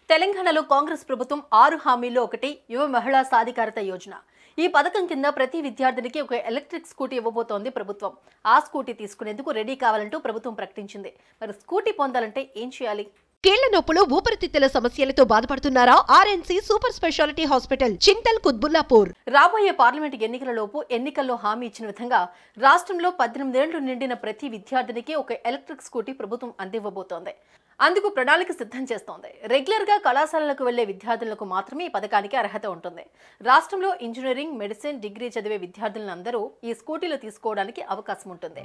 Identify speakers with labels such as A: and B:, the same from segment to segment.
A: తెలంగాణలో కాంగ్రెస్ ప్రభుత్వం 6 హామీల్లో ఒకటి యువ మహిళా సాధికారత యోజన. ఈ పథకం కింద ప్రతి విద్యార్థినికి ఒక ఎలక్ట్రిక్ స్కూటీ ఇవ్వబోతోంది ప్రభుత్వం. ఆ స్కూటీ తీసుకునేందుకు రెడీ కావాలంటూ ప్రభుత్వం ప్రకటించింది. మరి స్కూటీ పొందాలంటే ఏం చేయాలి?
B: కీళ్ల నొప్పులు, ఊపిరితిత్తుల సమస్యలతో బాధపడుతున్నారా? RNC super speciality hospital, Chintal Qutbullapur.
A: రాబోయే పార్లమెంటు ఎన్నికలలోపు ఎన్నికల్లో హామీ ఇచ్చిన విధంగా రాష్ట్రంలో 18 ఏళ్లు నిండిన ప్రతి విద్యార్థినికి ఒక ఎలక్ట్రిక్ స్కూటీ ప్రభుత్వం అందివ్వబోతోంది. అందుకు ప్రణాళిక సిద్ధం చేస్తోంది. రెగ్యులర్ గా కళాశాలలకు వెళ్లే విద్యార్థులకు మాత్రమే ఈ పథకానికి అర్హత ఉంటుంది. రాష్ట్రంలో ఇంజనీరింగ్, మెడిసిన్, డిగ్రీ చదివే విద్యార్థులందరూ ఈ స్కూటీలు తీసుకోవడానికి అవకాశం ఉంటుంది.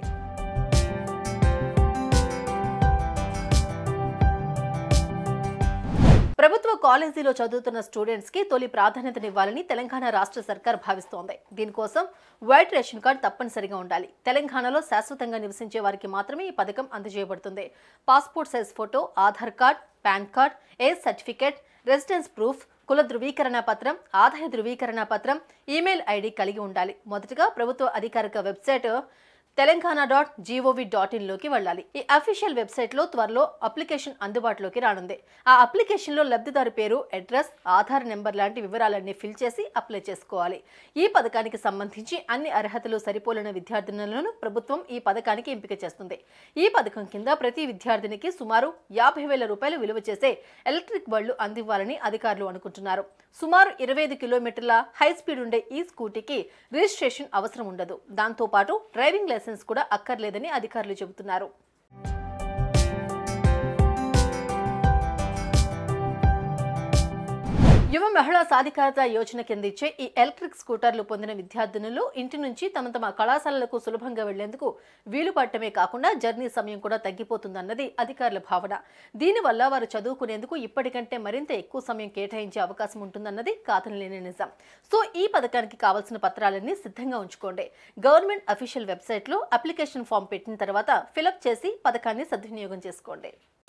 A: ప్రభుత్వ కాలేజీలో చదువుతున్న స్టూడెంట్స్ కి తొలి ప్రాధాన్యతనివ్వాలని తెలంగాణ రాష్ట్ర సర్కార్ భావిస్తోంది. దీనికోసం వైట్ రేషన్ కార్డు తప్పనిసరిగా ఉండాలి. తెలంగాణలో శాశ్వతంగా నివసించే వారికి మాత్రమే ఈ పథకం అందజేయబడుతుంది. Passport size photo, Aadhaar card, PAN card, age certificate, residence proof, కుల ధృవీకరణ పత్రం, ఆదాయ ధృవీకరణ పత్రం, ఈమెయిల్ ఐడి కలిగి ఉండాలి. మొదటగా ప్రభుత్వ అధికారిక వెబ్సైట్ telanghana.gov.in లోకి వెళ్ళాలి. ఈ అఫీషియల్ వెబ్సైట్ లో త్వరలో అప్లికేషన్ అందుబాటులోకి రానుంది. ఆ అప్లికేషన్ లో లబ్ధిదారు పేరు, అడ్రస్, ఆధార్ నెంబర్ లాంటి వివరాలన్నీ ఫిల్ చేసి అప్లై చేసుకోవాలి. ఈ పథకానికి సంబంధించి అన్ని అర్హతలు సరిపోలిన విద్యార్థినులను ప్రభుత్వం ఈ పథకానికి ఎంపిక చేస్తుంది. ఈ పథకం కింద ప్రతి విద్యార్థినికి సుమారు 50,000 రూపాయలు విలువ చేసే ఎలక్ట్రిక్ బళ్లు అందివ్వాలని అధికారులు అనుకుంటున్నారు. సుమారు 25 కిలోమీటర్ల హై స్పీడ్ ఉండే ఈ స్కూటీకి రిజిస్ట్రేషన్ అవసరం ఉండదు. దాంతో పాటు డ్రైవింగ్ లైసెన్స్ కూడా అక్కర్లేదని అధికారులు చెబుతున్నారు. యువ మహిళా సాధికారత యోజన కింద ఇచ్చే ఈ ఎలక్ట్రిక్ స్కూటర్లు పొందిన విద్యార్థినులు ఇంటి నుంచి తమ కళాశాలలకు సులభంగా వెళ్లేందుకు వీలు పడటమే కాకుండా జర్నీ సమయం కూడా తగ్గిపోతుందన్నది అధికారుల భావన. దీనివల్ల వారు చదువుకునేందుకు ఇప్పటికంటే మరింత ఎక్కువ సమయం కేటాయించే అవకాశం ఉంటుందన్నది కాదనలేని నిజం. సో ఈ పథకానికి కావాల్సిన పత్రాలన్నీ సిద్ధంగా ఉంచుకోండి. గవర్నమెంట్ అఫీషియల్ వెబ్సైట్లో అప్లికేషన్ ఫామ్ పెట్టిన తర్వాత ఫిలప్ చేసి పథకాన్ని సద్వినియోగం చేసుకోండి.